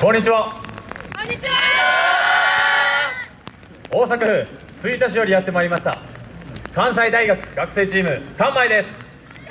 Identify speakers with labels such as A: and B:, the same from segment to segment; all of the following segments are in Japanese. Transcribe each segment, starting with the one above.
A: こんにちは。
B: こんにちは。
A: 大阪府吹田市よりやってまいりました関西大学学生チーム関米です。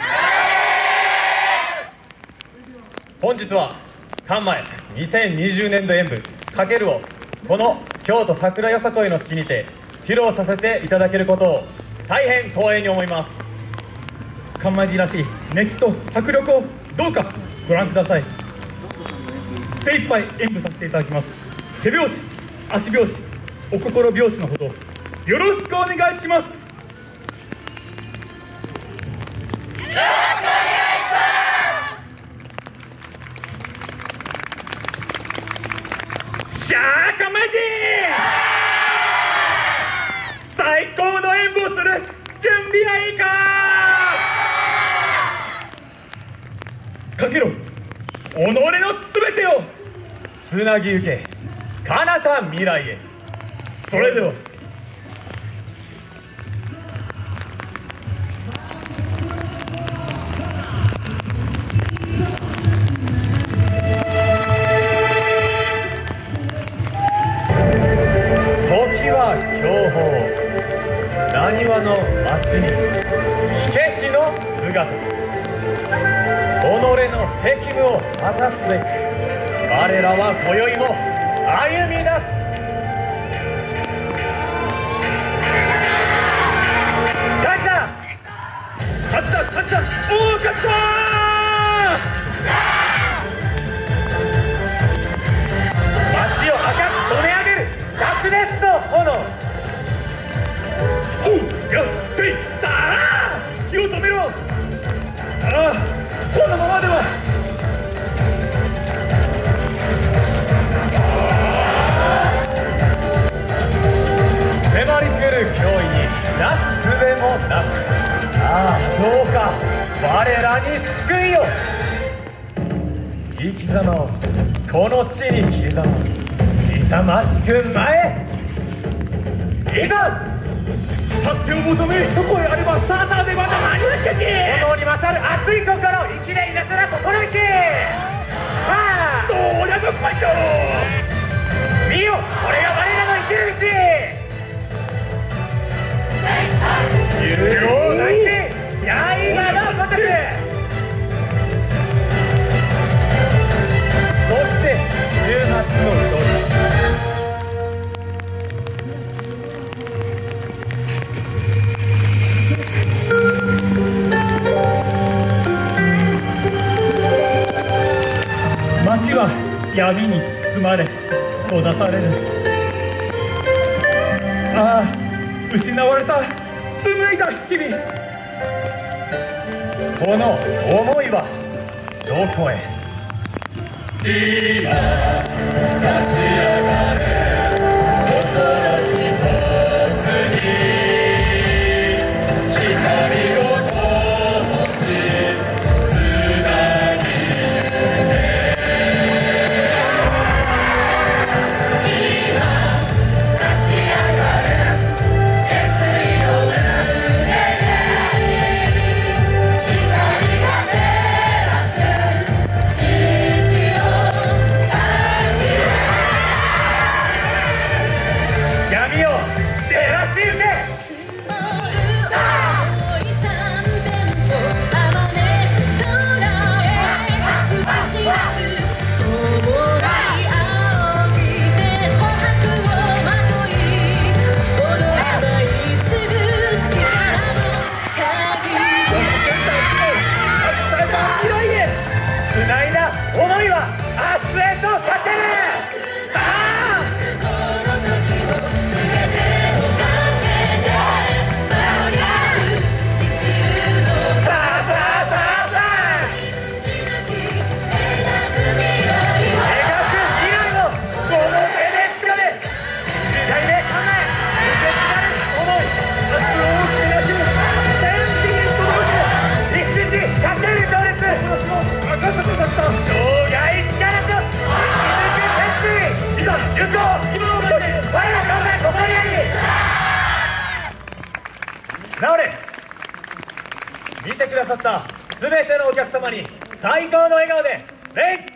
A: 本日は関米2020年度演舞かけるをこの京都桜よさこいの地にて披露させていただけることを大変光栄に思います。
C: 関米人らしい熱気と迫力をどうかご覧ください。精一杯演舞させていただきます。手拍子、足拍子、お心拍子のほどよろしくお願いします。しゃあ関米人、最高の演舞をする準備はいいか。かけろ己のすべてを
A: つなぎゆけ彼方未来へ。
C: それでは
A: 時は享保なにわの町に火消しの姿、己の責務を果たすべく我らは今宵も歩み出す。
C: 勝つだ勝つだ、おお勝つだ。
A: 街を赤く染め上げる灼熱の炎。
C: おう、よっせい、さあ火を止めろ。ああ、このままでは。
A: 迫り来る脅威になすすべもなく、ああどうか我らに救いを。生き様をこの地に刻む勇ましく前へ。いざ
C: 助けを求め一声あればさあさあでまた何をしてき。
A: 炎に勝る熱い心、生きでいなさら心意気。はあ
C: どうやむ会長、
A: 見よ、これが我らの生きる道。有用なき刃のごとく。そして週末の夜、
C: 街は闇に包まれ閉ざされる。ああ、失われた紡いだ日々。
A: この思いはどこへ。
D: 今立ち上がれ心一つに光を灯しつなぎゆけ。今立ち上がれ決意を胸に光が照らす道を
A: 闇を照らしゆけ。つないだ思いは明日へと叫ぶ。さあ直れ。見てくださった全てのお客様に最高の笑顔で礼。